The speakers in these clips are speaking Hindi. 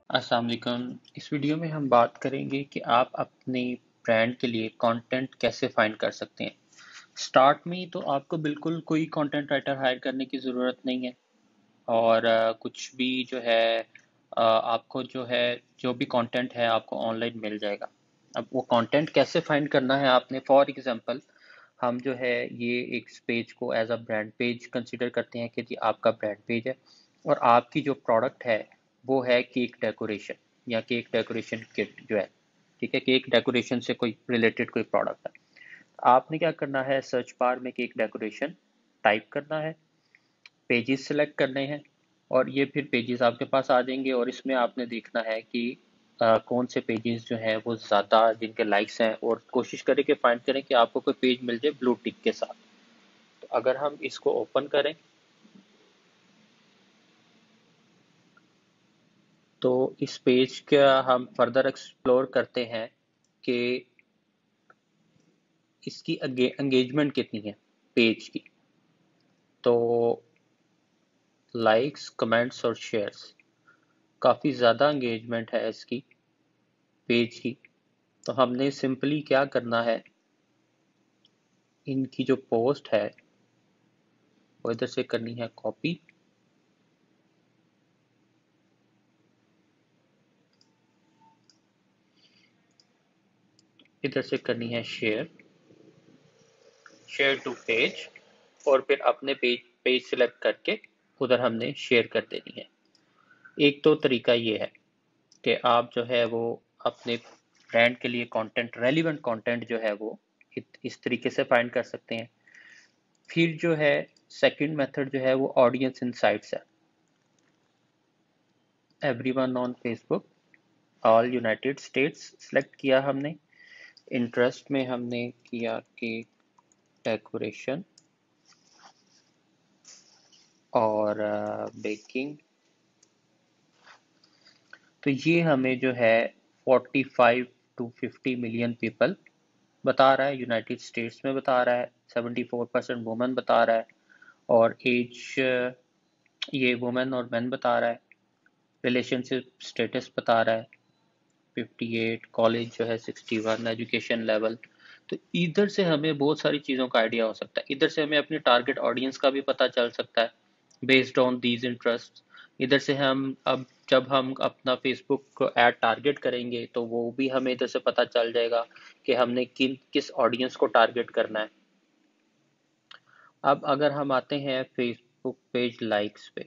अस्सलाम वालेकुम। इस वीडियो में हम बात करेंगे कि आप अपने ब्रांड के लिए कंटेंट कैसे फाइंड कर सकते हैं। स्टार्ट में तो आपको बिल्कुल कोई कंटेंट राइटर हायर करने की ज़रूरत नहीं है और कुछ भी जो है आपको जो भी कंटेंट है आपको ऑनलाइन मिल जाएगा। अब वो कंटेंट कैसे फाइंड करना है आपने, फॉर एग्जांपल हम जो है ये एक पेज को as a brand page consider करते हैं कि जी आपका ब्रांड पेज है और आपकी जो प्रोडक्ट है वो है केक डेकोरेशन या केक डेकोरेशन किट जो है, ठीक है, केक डेकोरेशन से कोई रिलेटेड कोई प्रोडक्ट है। आपने क्या करना है, सर्च बार में केक डेकोरेशन टाइप करना है, पेजेस सेलेक्ट करने हैं और ये फिर पेजेस आपके पास आ जाएंगे और इसमें आपने देखना है कि कौन से पेजेस जो हैं वो ज़्यादा जिनके लाइक्स हैं और कोशिश करें कि फाइंड करें कि आपको कोई पेज मिल जाए ब्लू टिक के साथ। तो अगर हम इसको ओपन करें तो इस पेज का हम फर्दर एक्सप्लोर करते हैं कि इसकी एंगेजमेंट कितनी है पेज की। तो लाइक्स, कमेंट्स और शेयर्स, काफ़ी ज़्यादा एंगेजमेंट है इसकी पेज की। तो हमने सिंपली क्या करना है, इनकी जो पोस्ट है वो इधर से करनी है कॉपी, इधर से करनी है शेयर, शेयर टू पेज और फिर अपने पेज पेज सिलेक्ट करके उधर हमने शेयर कर देनी है। एक तो तरीका ये है कि आप जो है वो अपने ब्रांड के लिए कंटेंट, रेलिवेंट कंटेंट जो है वो इस तरीके से फाइंड कर सकते हैं। फिर जो है सेकंड मेथड जो है वो ऑडियंस इनसाइट्स है। Everyone on Facebook, all United States select किया हमने, इंटरेस्ट में हमने किया कि डेकोरेशन और बेकिंग। तो ये हमें जो है 45 टू 50 मिलियन पीपल बता रहा है, यूनाइटेड स्टेट्स में बता रहा है, 74% वुमेन बता रहा है और एज ये वुमेन और मैन बता रहा है, रिलेशनशिप स्टेटस बता रहा है 58, कॉलेज जो है 61, एजुकेशन लेवल। तो इधर से हमें बहुत सारी चीज़ों का आइडिया हो सकता है, इधर से हमें अपनी टारगेट ऑडियंस का भी पता चल सकता है बेस्ड ऑन दीज इंटरेस्ट। इधर से हम अब जब हम अपना फेसबुक को ऐड टारगेट करेंगे तो वो भी हमें इधर से पता चल जाएगा कि हमने किस ऑडियंस को टारगेट करना है। अब अगर हम आते हैं फेसबुक पेज लाइक्स पे,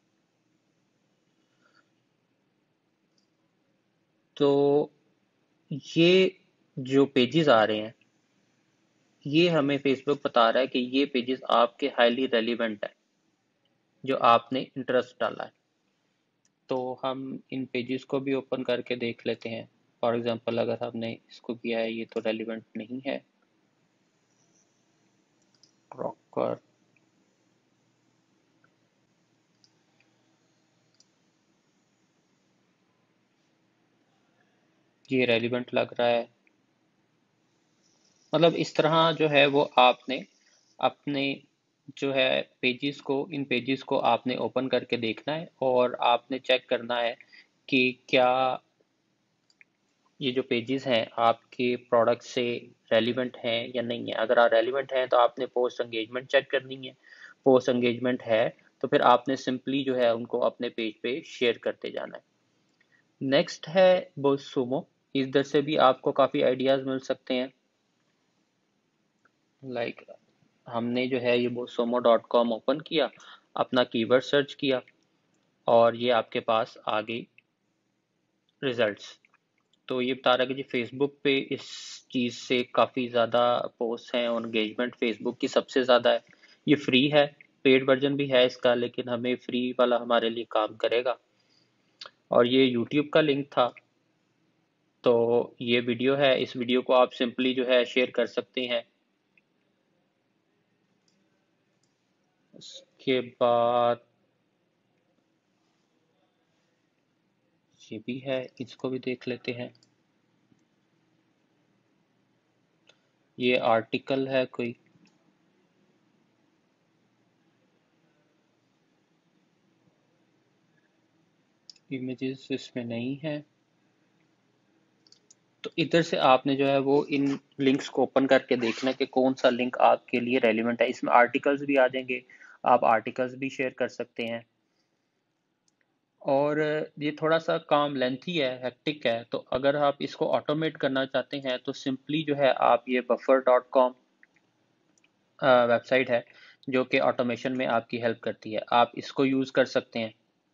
तो ये जो पेजेस आ रहे हैं ये हमें फेसबुक बता रहा है कि ये पेजेस आपके हाईली रेलिवेंट है जो आपने इंटरेस्ट डाला है। तो हम इन पेजेस को भी ओपन करके देख लेते हैं। फॉर एग्जांपल अगर हमने इसको किया है ये तो रेलिवेंट नहीं है, रॉकर, ये रेलिवेंट लग रहा है। मतलब इस तरह जो है वो आपने अपने जो है पेजेस को, इन पेजेस को आपने ओपन करके देखना है और आपने चेक करना है कि क्या ये जो पेजेस हैं आपके प्रोडक्ट से रेलिवेंट हैं या नहीं है। अगर आप रेलिवेंट हैं तो आपने पोस्ट एंगेजमेंट चेक करनी है, पोस्ट एंगेजमेंट है तो फिर आपने सिंपली जो है उनको अपने पेज पे शेयर करते जाना है। नेक्स्ट है बोसुमो, इधर से भी आपको काफ़ी आइडियाज़ मिल सकते हैं। लाइक हमने जो है ये bosomo.com ओपन किया, अपना कीवर्ड सर्च किया और ये आपके पास आ गई रिजल्ट्स। तो ये बता रहा है कि जी फेसबुक पे इस चीज़ से काफ़ी ज़्यादा पोस्ट हैं और एंगेजमेंट फेसबुक की सबसे ज़्यादा है। ये फ्री है, पेड वर्जन भी है इसका, लेकिन हमें फ्री वाला हमारे लिए काम करेगा। और ये यूट्यूब का लिंक था, तो ये वीडियो है, इस वीडियो को आप सिंपली जो है शेयर कर सकते हैं। उसके बाद ये भी है, इसको भी देख लेते हैं। ये आर्टिकल है कोई, इमेजेस इसमें नहीं है। तो इधर से आपने जो है वो इन लिंक्स को ओपन करके देखना कि कौन सा लिंक आपके लिए रेलिवेंट है। इसमें आर्टिकल्स भी आ जाएंगे, आप आर्टिकल्स भी शेयर कर सकते हैं। और ये थोड़ा सा काम लेंथी है, हेक्टिक है, तो अगर आप इसको ऑटोमेट करना चाहते हैं तो सिंपली जो है आप ये buffer.com वेबसाइट है जो कि ऑटोमेशन में आपकी हेल्प करती है, आप इसको यूज़ कर सकते हैं।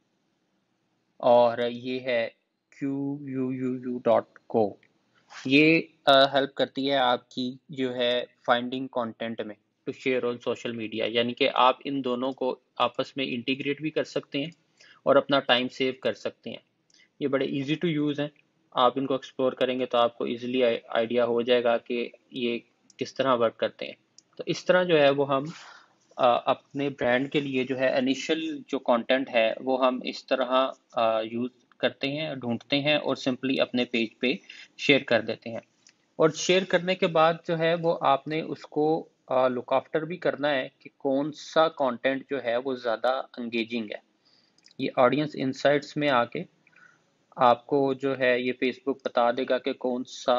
और ये है quuu.co, ये हेल्प करती है आपकी जो है फाइंडिंग कंटेंट में to share on social media, यानी कि आप इन दोनों को आपस में इंटीग्रेट भी कर सकते हैं और अपना टाइम सेव कर सकते हैं। ये बड़े इजी टू यूज़ हैं, आप इनको एक्सप्लोर करेंगे तो आपको इजीली आइडिया हो जाएगा कि ये किस तरह वर्क करते हैं। तो इस तरह जो है वो हम अपने ब्रांड के लिए जो है इनिशियल जो कंटेंट है वो हम इस तरह यूज़ करते हैं, ढूंढते हैं और सिंपली अपने पेज पे शेयर कर देते हैं। और शेयर करने के बाद जो है वो आपने उसको लुक आफ्टर भी करना है कि कौन सा कंटेंट जो है वो ज़्यादा एंगेजिंग है। ये ऑडियंस इंसाइट्स में आके आपको जो है ये फेसबुक बता देगा कि कौन सा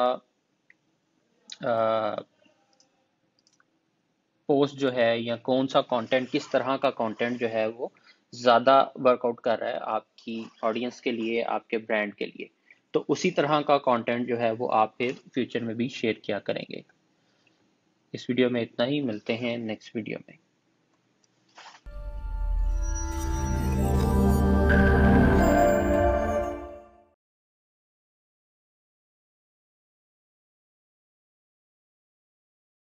पोस्ट जो है या कौन सा कंटेंट, किस तरह का कंटेंट जो है वो ज़्यादा वर्कआउट कर रहा है आपकी ऑडियंस के लिए, आपके ब्रांड के लिए। तो उसी तरह का कंटेंट जो है वो आप फिर फ्यूचर में भी शेयर किया करेंगे। इस वीडियो में इतना ही, मिलते हैं नेक्स्ट वीडियो में।